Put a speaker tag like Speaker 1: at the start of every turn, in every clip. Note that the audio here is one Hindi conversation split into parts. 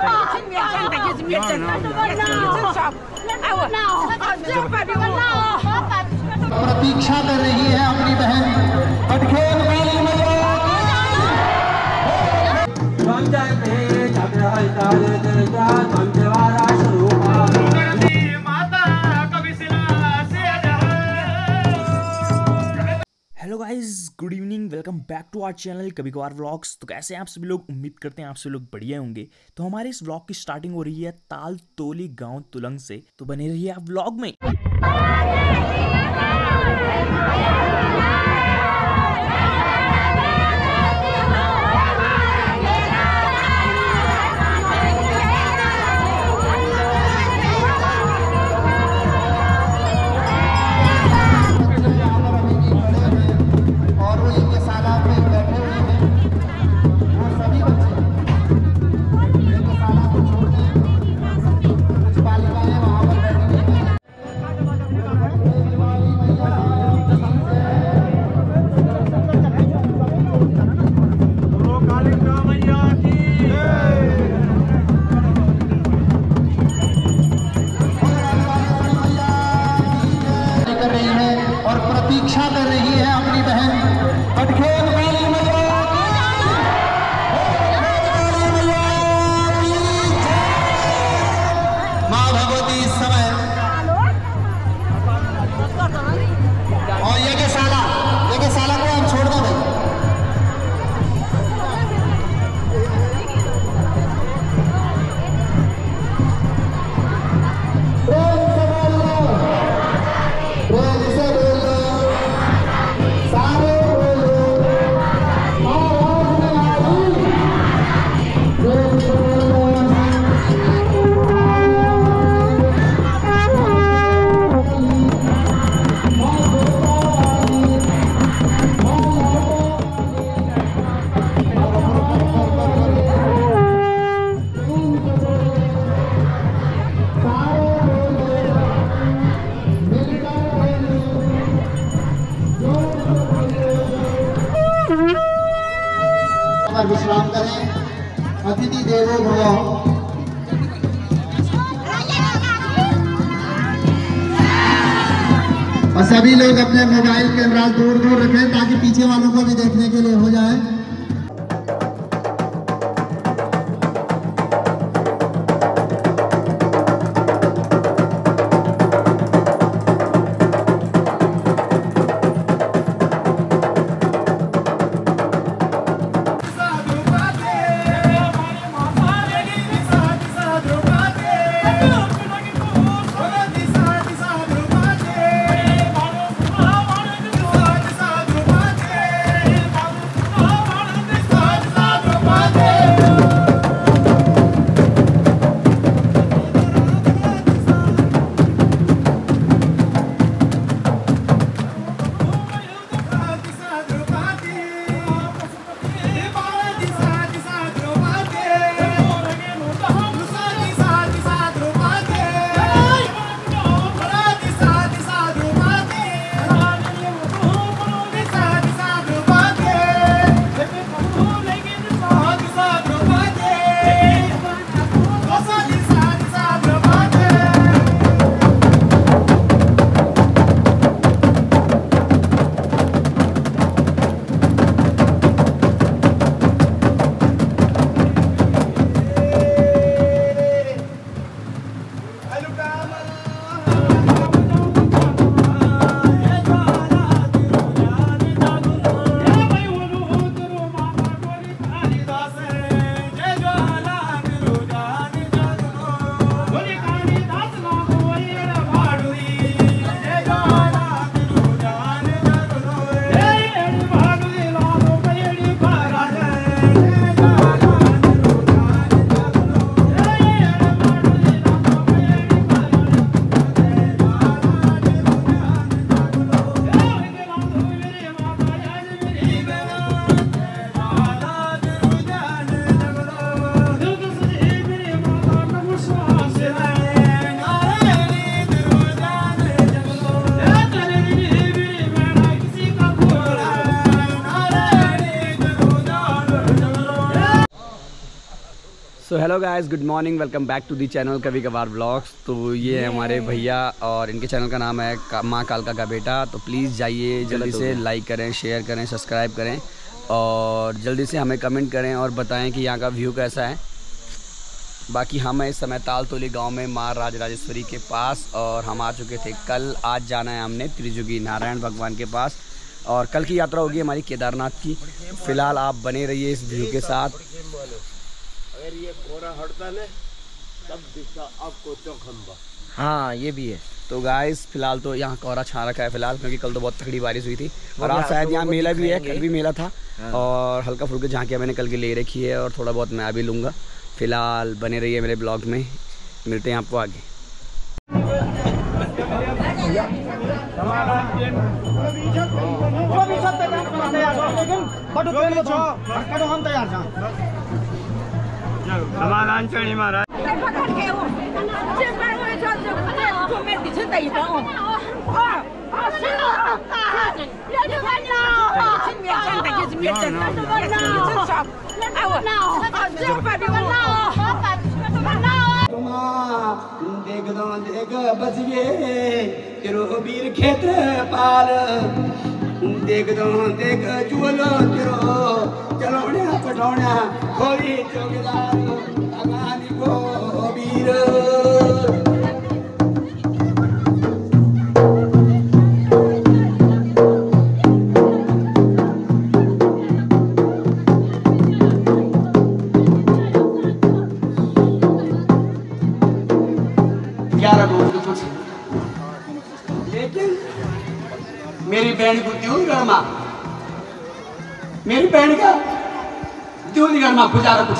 Speaker 1: प्रतीक्षा कर रही है अपनी बहन पटखेल वाली
Speaker 2: hello guys, good evening, welcome back to our channel Kabhi Kabhar vlogs. तो कैसे हैं आप सभी लोग? उम्मीद करते हैं आप सभी लोग बढ़िया होंगे। तो हमारे इस व्लॉग की स्टार्टिंग हो रही है ताल तोली गांव तुलंग से, तो बने रहिए आप व्लॉग में। और प्रतीक्षा कर रही है अपनी बहन पटखेल वाली माँ भगवती इस समय और ये के साला को हम छोड़ दो भाई। विश्राम करें। अतिथि देवो भव। और सभी लोग अपने मोबाइल कैमरा दूर दूर रखें ताकि पीछे वालों को भी देखने के लिए हो जाए।
Speaker 3: So hello guys, good morning, welcome back to the channel Kabhi Kabhar vlogs. तो ये है हमारे भैया और इनके चैनल का नाम है माँ कालका का बेटा। तो प्लीज़ जाइए, जल्दी से लाइक करें, शेयर करें, सब्सक्राइब करें और जल्दी से हमें कमेंट करें और बताएं कि यहाँ का व्यू कैसा है। बाकी हम इस समय तालतोली गांव में माँ राजराजेश्वरी के पास और हम आ चुके थे कल। आज जाना है हमने त्रिजुगी नारायण भगवान के पास और कल की यात्रा होगी हमारी केदारनाथ की। फ़िलहाल आप बने रहिए इस व्यू के साथ।
Speaker 4: अगर ये कोहरा हटता है तब दिखता आपको चौखंबा।
Speaker 3: हाँ, ये भी है। तो गाइस फिलहाल तो यहाँ कोहरा छा रखा है फिलहाल, क्योंकि कल तो बहुत तगड़ी बारिश हुई थी और आज शायद यहाँ मेला भी है। कल भी मेला था और हल्का फुल्का झांकियाँ मैंने कल की ले रखी है और थोड़ा बहुत मैं अभी लूँगा। फिलहाल बने रहिए मेरे ब्लॉग में, मिलते हैं आपको आगे।
Speaker 4: समाधान चढ़ी महाराज
Speaker 5: देख दो देख बच गए तेरो वीर क्षेत्र पाल। देख दो देख चुलो तेरो चलोण्या पटोण्या खोली चौकीदार अगानी को वीर। लेकिन मेरी बहन को क्यों गरमा, मेरी बहन का क्यों नहीं गरमा पुजारा कुछ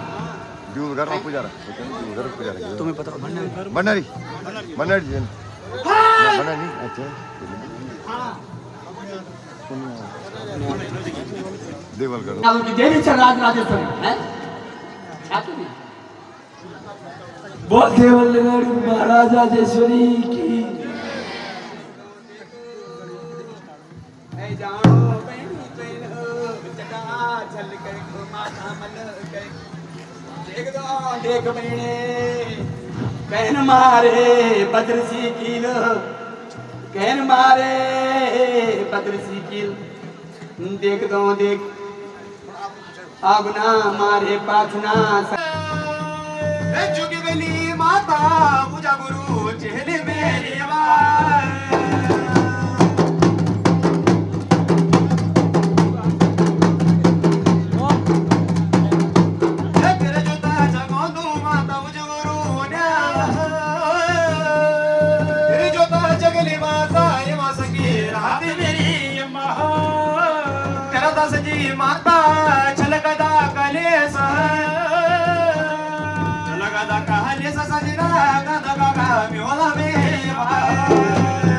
Speaker 5: तुम्हें पता
Speaker 6: भंडारी जी भंडारी। अच्छा
Speaker 5: देवलगढ़ की देवी राजराजेश्वरी है बोल देवलगढ़ महाराजेश्वरी की जानो बहनी चटा चल कर माथा मल गए। देख दो देख बहने कहन मारे बद्र सी कील, कहन मारे बद्र सी कील। देख दो देख आगुना मारे पाछना जुगी गली माता पूजा गुरु चेहरे मेरे सजी माता छलकदा कलेस छलकदा कलेस सजना गदा गा म्योला में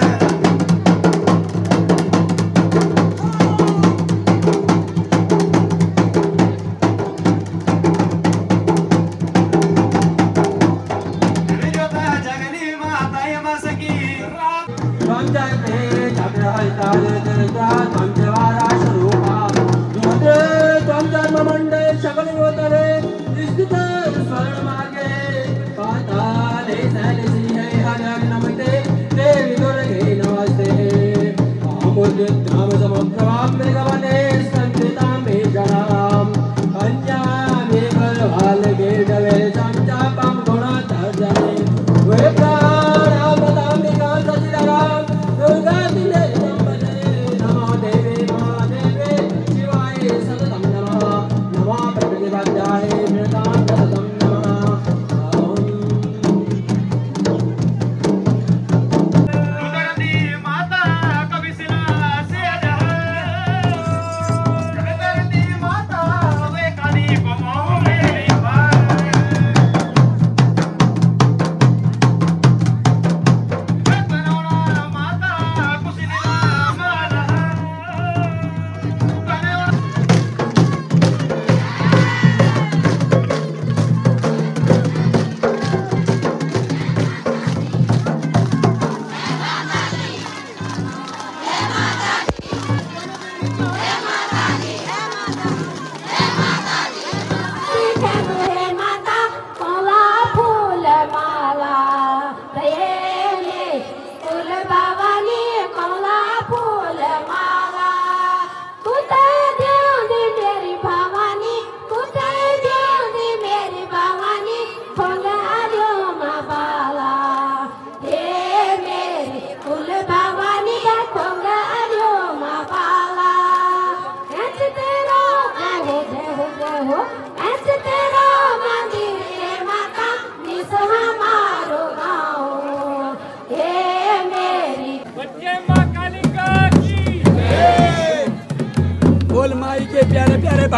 Speaker 5: जगनी माता यमसकी पंचायत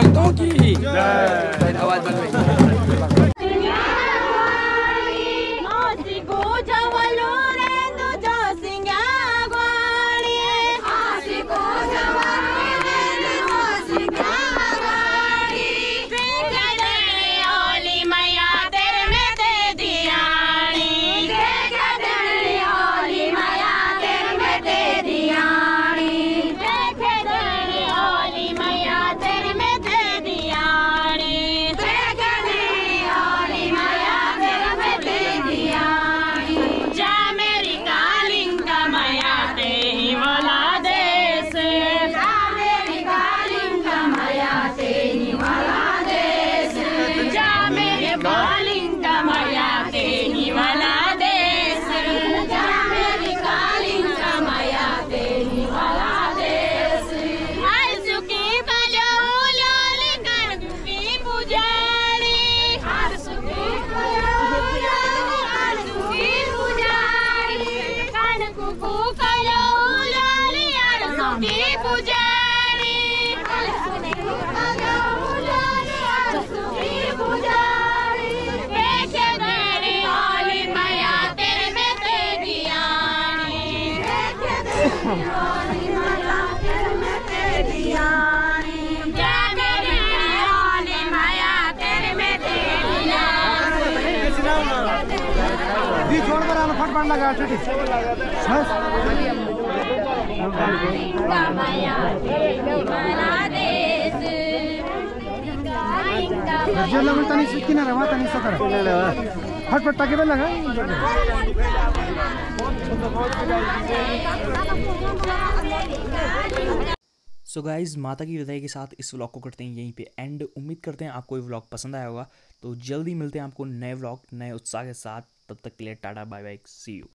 Speaker 3: भक्तों की आवाज बंद हुई।
Speaker 1: छोड़कर आना फट पड़ लगा फटफट टाके पे लगा।
Speaker 2: सो गाइज़, माता की विदाई के साथ इस व्लॉग को करते हैं यहीं पे एंड। उम्मीद करते हैं आपको ये व्लॉग पसंद आया होगा। तो जल्दी मिलते हैं आपको नए व्लॉग नए उत्साह के साथ। तब तक के लिए tata bye bye, see you.